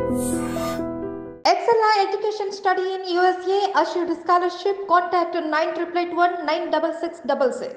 Excella Education Study in USA assured scholarship. Contact 9881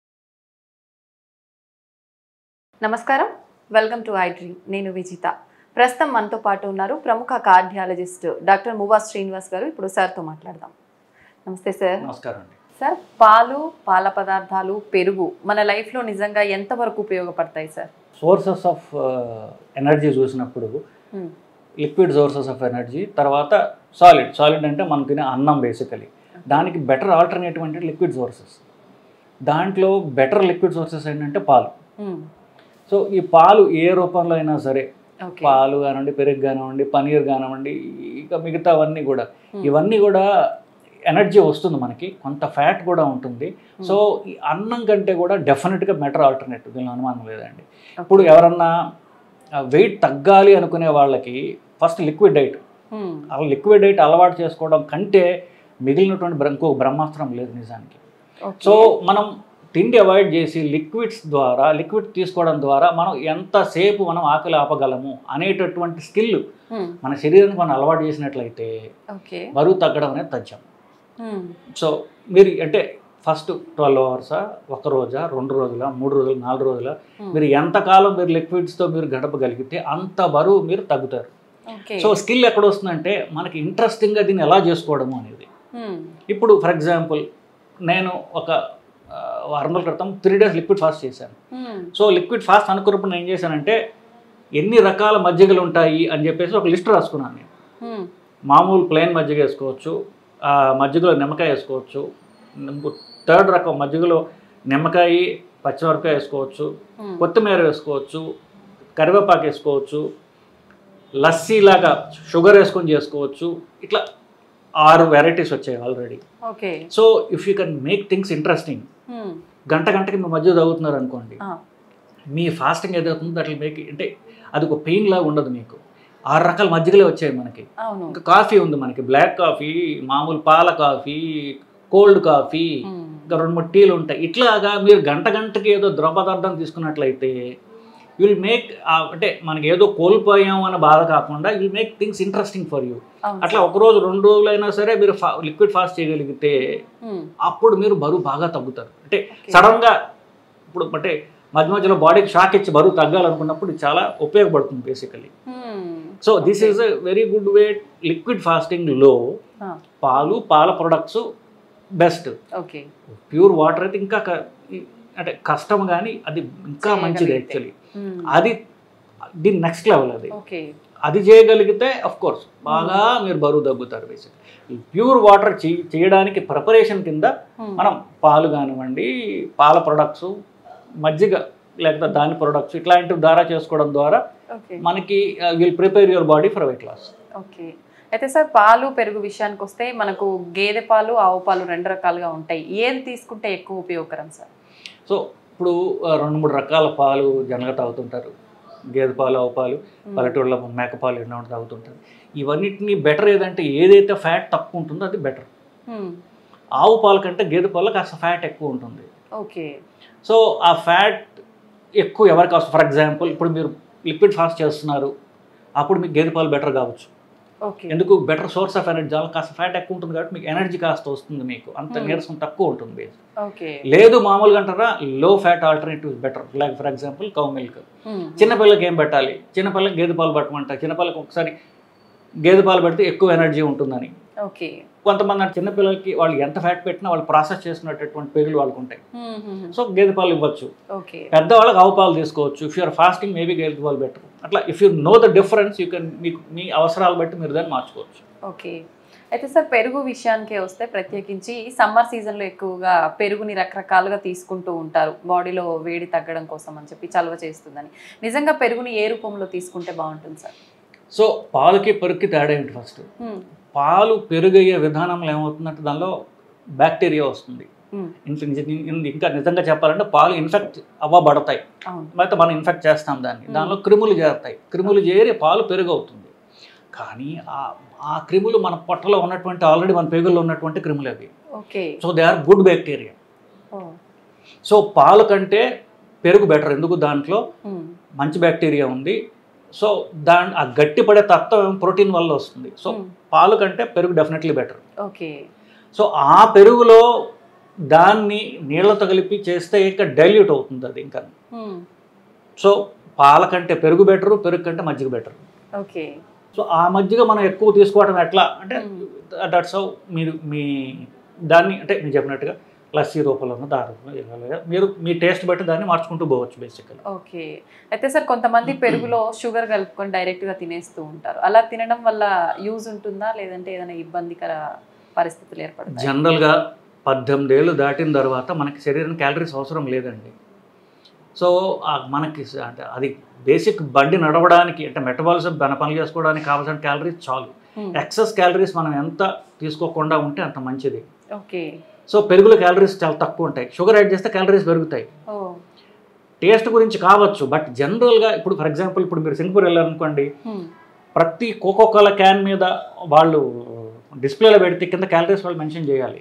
నమస్కారం, welcome to I dream. నేను విజిత. ప్రస్తుతం మనతో పాటు ఉన్నారు ప్రముఖ కార్డియాలజిస్ట్ డాక్టర్ మువా శ్రీనివాస్ గారు. ఇప్పుడు సార్తో మాట్లాడదాం. నమస్తే సార్. నమస్కారం అండి. సార్, పాలు, పాల పదార్థాలు, పెరుగు మన లైఫ్లో నిజంగా ఎంతవరకు ఉపయోగపడతాయి సార్? సోర్సెస్ ఆఫ్ ఎనర్జీ చూసినప్పుడు లిక్విడ్ సోర్సెస్ ఆఫ్ ఎనర్జీ, తర్వాత సాలిడ్ అంటే మనం తినే అన్నం బేసికలీ. దానికి బెటర్ ఆల్టర్నేటివ్ అంటే లిక్విడ్ సోర్సెస్. దాంట్లో బెటర్ లిక్విడ్ సోర్సెస్ ఏంటంటే పాలు. సో ఈ పాలు ఏ రూపంలో అయినా సరే, పాలు కానివ్వండి, పెరుగు కానివ్వండి, పనీర్ కానివ్వండి, ఇక మిగతావన్నీ కూడా, ఇవన్నీ కూడా ఎనర్జీ వస్తుంది మనకి, కొంత ఫ్యాట్ కూడా ఉంటుంది. సో ఈ అన్నం కంటే కూడా డెఫినెట్గా బెటర్ ఆల్టర్నేటివ్, దీనిలో అనుమానం లేదండి. ఇప్పుడు ఎవరన్నా వెయిట్ తగ్గాలి అనుకునే వాళ్ళకి ఫస్ట్ లిక్విడ్ డైట్, అలా లిక్విడ్ డైట్ అలవాటు చేసుకోవడం కంటే మిగిలినటువంటి ఇంకొక బ్రహ్మాస్త్రం లేదు నిజానికి. సో మనం తిండి అవాయిడ్ చేసి లిక్విడ్స్ ద్వారా, లిక్విడ్ తీసుకోవడం ద్వారా మనం ఎంతసేపు మనం ఆకలి ఆపగలము అనేటటువంటి స్కిల్ మన శరీరానికి మనం అలవాటు చేసినట్లయితే బరువు తగ్గడం అనేది తథ్యం. సో మీరు అంటే ఫస్ట్ 12 అవర్సా, ఒక రోజా, 2 రోజుల, 3 రోజులు, 4 రోజుల, మీరు ఎంతకాలం మీరు లిక్విడ్స్తో మీరు గడపగలిగితే అంత బరువు మీరు తగ్గుతారు. సో స్కిల్ ఎక్కడ వస్తుందంటే మనకి ఇంట్రెస్టింగ్గా దీన్ని ఎలా చేసుకోవడము అనేది. ఇప్పుడు ఫర్ ఎగ్జాంపుల్ నేను ఒక 6 నెలల క్రితం 3 days లిక్విడ్ ఫాస్ట్ చేశాను. సో లిక్విడ్ ఫాస్ట్ అనుకున్నప్పుడు నేను ఏం చేశానంటే ఎన్ని రకాల మజ్జిగలు ఉంటాయి అని చెప్పేసి ఒక లిస్ట్ రాసుకున్నాను నేను. మామూలు ప్లెయిన్ మజ్జిగ వేసుకోవచ్చు, మజ్జిగలో నిమ్మకాయ వేసుకోవచ్చు, థర్డ్ రకం మజ్జిగలో నిమ్మకాయ, పచ్చిమిరపకాయ వేసుకోవచ్చు, కొత్తిమీర వేసుకోవచ్చు, కరివేపాకు వేసుకోవచ్చు, లస్సీలాగా షుగర్ వేసుకొని చేసుకోవచ్చు. ఇట్లా 6 వెరైటీస్ వచ్చాయి already. So if you can make things interesting, గంటకి మీ మధ్య తాగుతున్నారు అనుకోండి, మీ ఫాస్టింగ్ ఏదవుతుందో అట్లా మేక్ అంటే అది ఒక పెయిన్ లాగా ఉండదు మీకు. 6 రకాల మజ్జిగలే వచ్చాయి మనకి. ఇంకా కాఫీ ఉంది మనకి, బ్లాక్ కాఫీ, మామూలు పాల కాఫీ, కోల్డ్ కాఫీ, ఇంకా 2-3 టీలు ఉంటాయి. ఇట్లాగా మీరు గంటకి ఏదో ద్రవ పదార్థం తీసుకున్నట్లయితే విల్ మేక్, అంటే మనకి ఏదో కోల్పోయాం అన్న బాధ కాకుండా will make things interesting for you. అట్లా 1 రోజు 2 రోజులైనా సరే మీరు లిక్విడ్ ఫాస్ట్ చేయగలిగితే అప్పుడు మీరు బరువు బాగా తగ్గుతారు. అంటే సడన్గా ఇప్పుడు అంటే మధ్యలో బాడీకి షాక్ ఇచ్చి బరువు తగ్గాలనుకున్నప్పుడు ఇది చాలా ఉపయోగపడుతుంది basically. So this is a very good way. Liquid ఫాస్టింగ్లో పాలు, పాల ప్రొడక్ట్స్ బెస్ట్. ప్యూర్ వాటర్ అయితే ఇంకా అంటే కష్టం, కానీ అది ఇంకా మంచిది యాక్చువల్లీ. అది దీని నెక్స్ట్ లెవెల్. అది చేయగలిగితే అఫ్ కోర్స్ బాగా మీరు బరువు తగ్గుతారు. బేసిక్లీ ప్యూర్ వాటర్ చేయడానికి ప్రిపరేషన్ కింద మనం పాలు కానివ్వండి, పాల ప్రొడక్ట్స్, మజ్జిగ లేకపోతే దాని ప్రొడక్ట్స్ ఇట్లాంటివి ద్వారా చేసుకోవడం ద్వారా మనకి will prepare your body for weight loss. Okay. అయితే సార్, పాలు, పెరుగు విషయానికి వస్తే మనకు గేదె పాలు, ఆవు పాలు 2 రకాలుగా ఉంటాయి. ఏది తీసుకుంటే ఎక్కువ ఉపయోగకరం సార్? సో ఇప్పుడు 2-3 రకాల పాలు జనరల్గా తాగుతుంటారు. గేదె పాలు, ఆవు పాలు, పల్లెటూళ్ళలో మేకపాలు ఎన్నో తాగుతుంటారు. ఇవన్నిటిని బెటర్ ఏదంటే ఏదైతే ఫ్యాట్ తక్కువ ఉంటుందో అది బెటర్. ఆవు పాలు కంటే గేదె పాలు కాస్త ఫ్యాట్ ఎక్కువ ఉంటుంది. ఓకే. సో ఆ ఫ్యాట్ ఎక్కువ ఎవరికి అవసరం? ఫర్ ఎగ్జాంపుల్ ఇప్పుడు మీరు లిక్విడ్ ఫాస్ట్ చేస్తున్నారు, అప్పుడు మీకు గేదె పాలు బెటర్ కావచ్చు. ఎందుకు? బెటర్ సోర్స్ ఆఫ్ ఎనర్జీ, కాస్త ఫ్యాట్ ఎక్కువ ఉంటుంది కాబట్టి మీకు ఎనర్జీ కాస్త వస్తుంది, మీకు అంత నీరసం తక్కువ ఉంటుంది. లేదు మామూలుగా అంటారా, low fat alternatives better. Like for example cow milk. చిన్నపిల్లలకి ఏం పెట్టాలి? చిన్నపిల్లలకి గేదె పాలు పెట్టమంటారు. చిన్నపిల్లలకి ఒకసారి గేదె పాలు పెడితే ఎక్కువ ఎనర్జీ ఉంటుందని. కొంతమంది చిన్నపిల్లలకి వాళ్ళు ఎంత ఫ్యాట్ పెట్టినా వాళ్ళు ప్రాసెస్ చేసుకునేటటువంటి పేగులు వాళ్ళకు ఉంటాయి. సో గేదె పాలు ఇవ్వచ్చు. పెద్దవాళ్ళకి ఆవు పాలు తీసుకోవచ్చు. ఇఫ్ యూఆర్ ఫాస్టింగ్ మేబీ గేదె పాలు బెటర్. అట్లా if you know the difference you can మీ అవసరాలు బట్టి మీరు దాన్ని మార్చుకోవచ్చు. ఓకే. అయితే సార్, పెరుగు విషయానికే వస్తే ప్రత్యేకించి సమ్మర్ సీజన్లో ఎక్కువగా పెరుగుని రకరకాలుగా తీసుకుంటూ ఉంటారు, బాడీలో వేడి తగ్గడం కోసం అని చెప్పి, చలవ చేస్తుందని. నిజంగా పెరుగుని ఏ రూపంలో తీసుకుంటే బాగుంటుంది సార్? సో పాలకి పెరుగుకి తేడా ఏంటి? ఫస్ట్ పాలు పెరుగయ్యే విధానంలో ఏమవుతుందంటే దానిలో బ్యాక్టీరియా వస్తుంది. ఇంకా నిజంగా చెప్పాలంటే పాలు ఇన్ఫెక్ట్ అవ్వబడతాయి, అయితే మనం ఇన్ఫెక్ట్ చేస్తాం దాన్ని. దానిలో క్రిములు చేరుతాయి, క్రిములు చేరి పాలు పెరుగు అవుతుంది. కానీ ఆ క్రిములు మన పొట్టలో ఉన్నటువంటి ఆల్రెడీ మన పేగుల్లో ఉన్నటువంటి క్రిములు అవి. So they are good bacteria. So పాలు కంటే పెరుగు బెటర్. ఎందుకు? దాంట్లో మంచి బ్యాక్టీరియా ఉంది. సో ఆ గట్టిపడే తత్వం ప్రోటీన్ వల్ల వస్తుంది. సో పాలు కంటే పెరుగు డెఫినెట్లీ బెటర్. ఓకే. సో ఆ పెరుగులో దాన్ని నీళ్ళతో కలిపి చేస్తే ఇంకా డైల్యూట్ అవుతుంది అది ఇంకా. సో పాల కంటే పెరుగు బెటరు, పెరుగు కంటే మజ్జిగ బెటర్. ఓకే. సో ఆ మజ్జిగ మనం ఎక్కువ తీసుకోవడం ఎట్లా అంటే దట్స్ హౌ మీరు మీ దాన్ని అంటే మీరు చెప్పినట్టుగా లస్సీ రూపంలో దారుగా మీరు మీ టేస్ట్ బట్టి దాన్ని మార్చుకుంటూ పోవచ్చు బేసికల్. ఓకే. అయితే సార్ కొంతమంది పెరుగులో షుగర్ కలుపుకొని డైరెక్ట్గా తినేస్తూ ఉంటారు. అలా తినడం వల్ల యూజ్ ఉంటుందా లేదంటే ఏదైనా ఇబ్బందికర పరిస్థితులు ఏర్పడతాయి? జనరల్గా 18 ఏళ్ళు దాటిన తర్వాత మనకి శరీరానికి క్యాలరీస్ అవసరం లేదండి. సో మనకి అంటే అది బేసిక్ బండి నడవడానికి అంటే మెటబాలిజం పనులు చేసుకోవడానికి కావాల్సిన క్యాలరీస్ చాలు. ఎక్సెస్ క్యాలరీస్ మనం ఎంత తీసుకోకుండా ఉంటే అంత మంచిది. ఓకే. సో పెరుగులో క్యాలరీస్ చాలా తక్కువ ఉంటాయి. షుగర్ యాడ్ చేస్తే క్యాలరీస్ పెరుగుతాయి. టేస్ట్ గురించి కావచ్చు, బట్ జనరల్గా ఇప్పుడు ఫర్ ఎగ్జాంపుల్ ఇప్పుడు మీరు సింగపూర్ వెళ్ళారనుకోండి, ప్రతి కోకోకోలా క్యాన్ మీద వాళ్ళు డిస్ప్లేలో పెడితే కింద క్యాలరీస్ వాళ్ళు మెన్షన్ చేయాలి.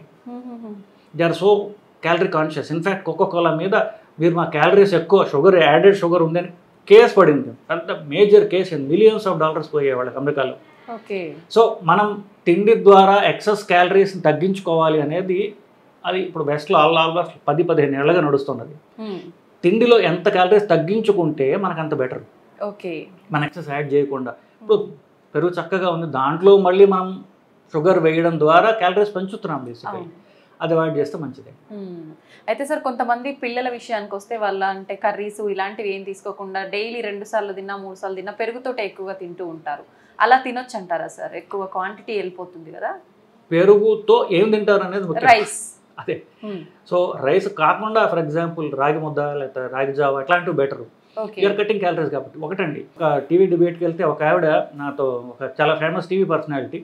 They are so calorie conscious. In fact Coca Cola మీద మీరు మా క్యాలరీస్ ఎక్కువ షుగర్ యాడెడ్ షుగర్ ఉందని కేసు పడింది. పెద్ద major case, millions of dollars పోయాయి వాళ్ళకి అమెరికాలో. ఓకే. సో మనం తిండి ద్వారా ఎక్సెస్ క్యాలరీస్ని తగ్గించుకోవాలి అనేది అది ఇప్పుడు వెస్ట్లో ఆల్మోస్ట్ 10-15 ఏళ్ళగా నడుస్తున్నది. తిండిలో ఎంత క్యాలరీస్ తగ్గించుకుంటే మనకు అంత బెటర్. ఓకే. మన ఎక్సెస్ యాడ్ చేయకుండా. ఇప్పుడు పెరుగు చక్కగా ఉంది, దాంట్లో మళ్ళీ మనం షుగర్ వేయడం ద్వారా క్యాలరీస్ పెంచుతున్నాం బేసికలీ. అది అవాయిడ్ చేస్తే మంచిదే. అయితే సార్ కొంతమంది పిల్లల విషయానికి వస్తే వాళ్ళ అంటే కర్రీస్ ఇలాంటివి ఏం తీసుకోకుండా డైలీ 2 సార్లు తిన్నా 3 సార్లు తిన్నా పెరుగుతోటే ఎక్కువగా తింటూ ఉంటారు. అలా తినొచ్చు అంటారా సార్? ఎక్కువ క్వాంటిటీ వెళ్ళిపోతుంది కదా. పెరుగుతో ఏం తింటారు అనేది రైస్. అదే. సో రైస్ కాకుండా ఫర్ ఎగ్జాంపుల్ రాగి ముద్ద లేకపోతే రాగి జావ ఇట్లాంటివి బెటర్. యూఆర్ కటింగ్ క్యాలరీస్ కాబట్టి. ఒకటండి, ఒక టీవీ డిబేట్కి వెళ్తే ఒక ఆవిడ నాతో, ఒక చాలా ఫేమస్ టీవీ పర్సనాలిటీ,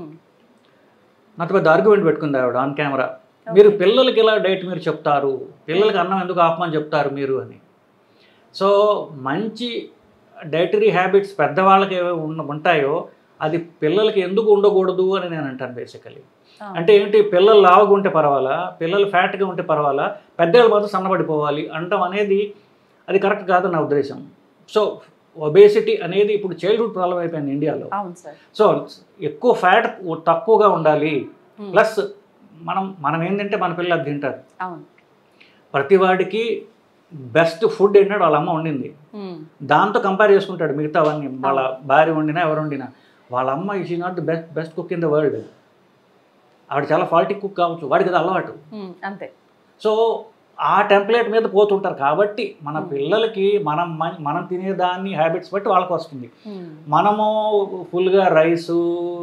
నాతో పెద్ద ఆర్గ్యుమెంట్ పెట్టుకుంది ఆవిడ ఆన్ కెమెరా. మీరు పిల్లలకి ఇలా డైట్ మీరు చెప్తారు, పిల్లలకి అన్నం ఎందుకు ఆపమని చెప్తారు మీరు అని. సో మంచి డైటరీ హ్యాబిట్స్ పెద్దవాళ్ళకి ఏవో ఉంటాయో అది పిల్లలకి ఎందుకు ఉండకూడదు అని నేను అంటాను బేసికలీ. అంటే ఏంటి, పిల్లలు లావుగా ఉంటే పర్వాలా, పిల్లలు ఫ్యాట్గా ఉంటే పర్వాలా, పెద్దవాళ్ళు మాత్రం సన్నబడిపోవాలి అంటాం అనేది అది కరెక్ట్ కాదని నా ఉద్దేశం. సో ఒబేసిటీ అనేది ఇప్పుడు చైల్డ్హుడ్ ప్రాబ్లం అయిపోయింది ఇండియాలో. సో ఎక్కువ ఫ్యాట్ తక్కువగా ఉండాలి, ప్లస్ మనం ఏంటంటే మన పిల్లలు అది తింటారు. ప్రతి వాడికి బెస్ట్ ఫుడ్ ఏంటంటే వాళ్ళ అమ్మ వండింది, దాంతో కంపేర్ చేసుకుంటాడు మిగతావన్నీ. వాళ్ళ భార్య వండినా ఎవరు వండినా వాళ్ళ అమ్మ is not the best cook in the world. ఆవిడ చాలా ఫాల్టీ కుక్ కావచ్చు, వాడికి అది అలవాటు అంతే. సో ఆ టెంప్లెట్ మీద పోతుంటారు. కాబట్టి మన పిల్లలకి మనం తినేదాన్ని హ్యాబిట్స్ బట్టి వాళ్ళకి వస్తుంది. మనము ఫుల్గా రైసు,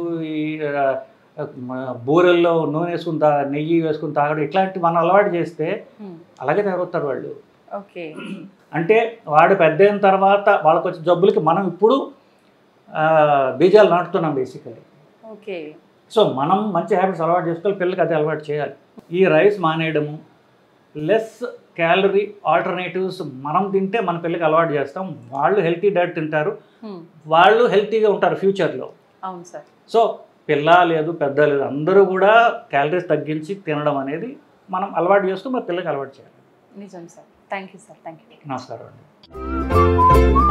బూరెల్లో నూనె వేసుకుని నెయ్యి వేసుకుని తాగడం ఇట్లాంటివి మనం అలవాటు చేస్తే అలాగే తయారవుతారు వాళ్ళు. ఓకే. అంటే వాడు పెద్ద అయిన తర్వాత వాళ్ళకి వచ్చే జబ్బులకి మనం ఇప్పుడు బీజాలు నాటుతున్నాం బేసికలీ. ఓకే. సో మనం మంచి హ్యాబిట్స్ అలవాటు చేసుకోవాలి, పిల్లలకి అదే అలవాటు చేయాలి. ఈ రైస్ మానేయడము, లెస్ క్యాలరీ ఆల్టర్నేటివ్స్ మనం తింటే మన పిల్లలకి అలవాటు చేస్తాం. వాళ్ళు హెల్తీ డైట్ తింటారు, వాళ్ళు హెల్తీగా ఉంటారు ఫ్యూచర్లో. అవును సార్. సో పిల్ల లేదు పెద్ద లేదు అందరూ కూడా క్యాలరీస్ తగ్గించి తినడం అనేది మనం అలవాటు చేస్తూ మన పిల్లలకి అలవాటు చేయాలి. నిజం sir. Thank you sir. Thank you. నమస్కారం అండి.